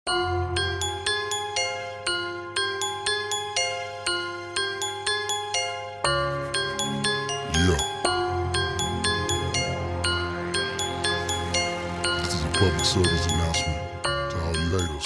This is a public service announcement to all you haters.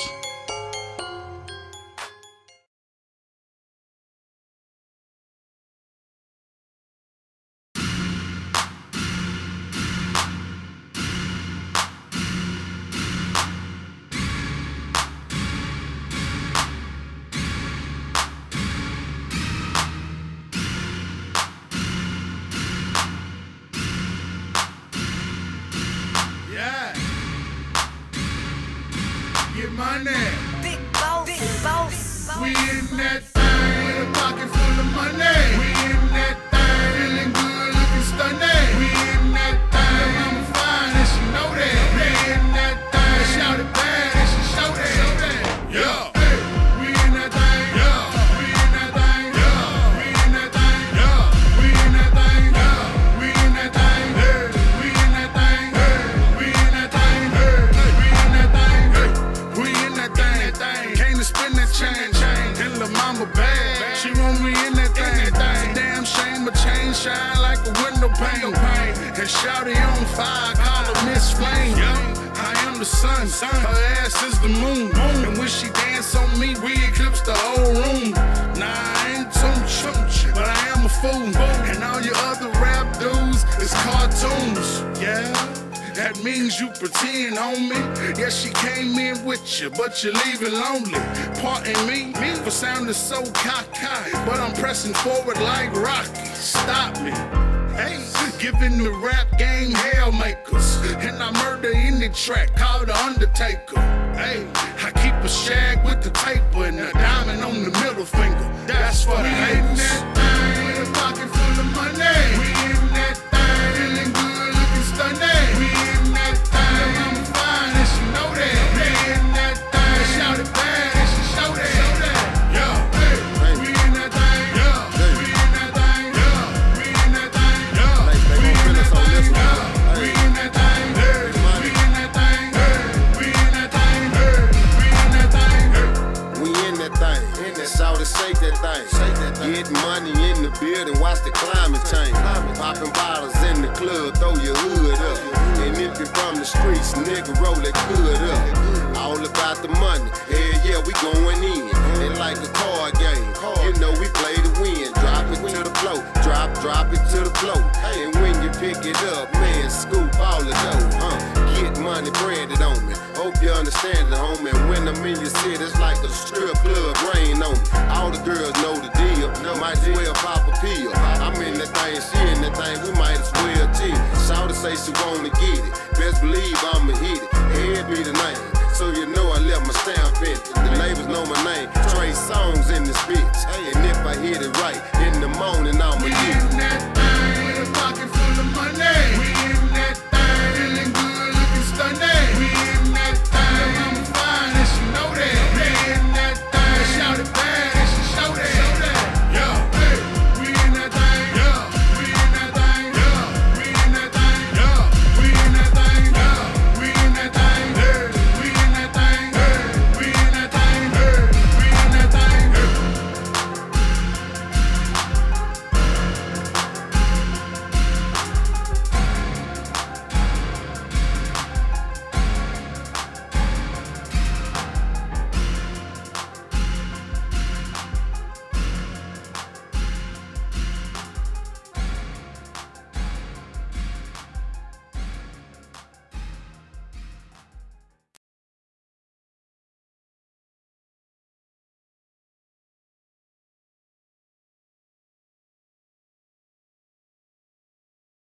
Get money. Big boss, big boss. We in that thing with a pocket full of money. We in that thing feeling good, looking stunning. We in that thing, mama fine and she know that. We in that thing, shout it bad and she show that. Yeah. Hey, we in that thing. Yeah. We in that thing. Yeah. We in that thing. Yeah. We in that thing. Yeah. We in that thing. Hey. We in that thing. Hey. We in that thing. Hey. We in that thing. Hey. We in that thing. Came to spin that chain. And lil' mama bad. She want me in that thing. It's a damn shame, a chain shine like a window pane. And shawty on fire, call her Miss Flame. I am the sun, her ass is the moon. And when she dance on me, we eclipse the whole room. Nah, I ain't too but I am a fool. And all your other rap dudes is cartoons. Yeah. That means you pretend, homie. Yeah, she came in with you, but you're leaving lonely. Pardon me for sounding so cocky, but I'm pressing forward like Rocky. Stop me. Hey, giving the rap game hell makers, and I murder any track called The Undertaker. Hey, I keep a shag with the taper and a diamond on the middle finger. That's for the haters. We in that thing with a pocket full of money. We in that thing feeling good, looking stunning. We in that thing, mama fine and she know that. We in that thing, shout it bad and she show that. Yeah, hey, we in that thing. Yeah, we in that thing. Yeah, we in that thing. Yeah, we in that thing. Yeah, we in that thing. Hey, we in that thing. Hey, we in that thing. Hey, we in that thing. We in that thing. Shout it, shake that thing. Get money in the building, watch the climate change. Popping bottles in the club, throw your hood up. And if you're from the streets, nigga, roll that hood up. All about the money, hell yeah, we going in. It like a card game, you know we play to win. Drop it to the floor, drop it to the floor. And when you pick it up, man, scoop all the dough, Get money branded on me, hope you understand it, homie. When I'm in your city, it's like a strip club, rain on me. All the girls know the deal, might as well pop a pill. I'm in that thing, she in that thing, we might as well chill. Shawty say she wanna get it, best believe I'ma hit it. Head be the name, so you know I left my stamp in it. The neighbors know my name, Trey Song